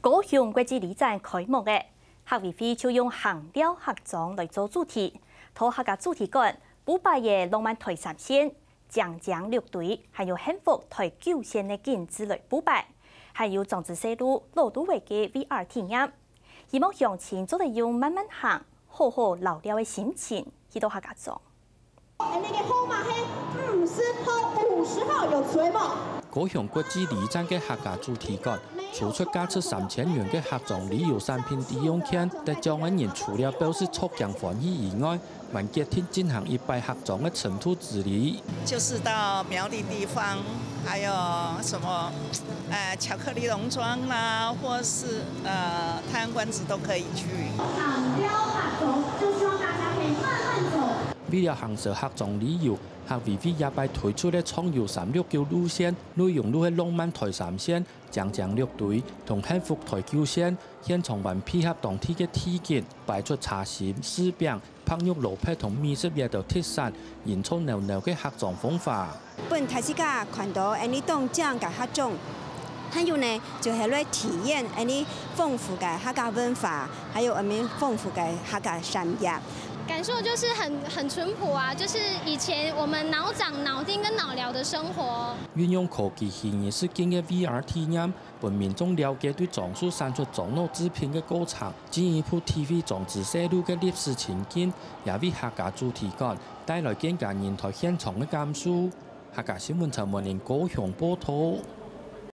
高雄国际旅展开幕嘅，客委会就用行雕客庄来做主题，讨客家主题馆古拜嘅浪漫台三线、江江六队，还有幸福台九线嘅景致来补拜，还有装置线路老都位嘅 VR 体验，希望乡亲做得用慢慢行，好好留了嘅心情去到客家庄。 那个号码係50號有吹冇？ 高雄國際旅展嘅客家主題館，推出價值3000元嘅客莊旅遊產品抵用券，得獎嘅人除了表示觸獎歡喜以外，還決定進行一擺客莊嘅塵土之旅。 就是到苗栗地方，還有什麼巧克力農莊啦，或是太陽館子都可以去。 行雕客莊就希望大家可以慢慢走。 為了行設客莊旅遊，客委會也擺推出咧創遊369路線，內容都係浪漫台3線、江江6隊同幸福台9線，現場還配合當地嘅體驗，擺出茶禪、絲餅、拍肉蘿蔔同美食嘢到特產，營造濃濃嘅客莊風化。 本台自家看到呢種這樣嘅客莊，還有呢就係來體驗呢豐富嘅客家文化，還有豐富嘅客家產業。 感受就是很淳樸啊，就是以前我們腦長、腦丁跟腦寮的生活。 運用科技虛擬實境嘅 VR 體驗，讓民眾了解對裝飾產出裝腦製品嘅過程，進一步體會裝置線路嘅歷史情景，也為客家主題館帶來更加人台現場嘅感受。客家新聞陳文玲高雄報道。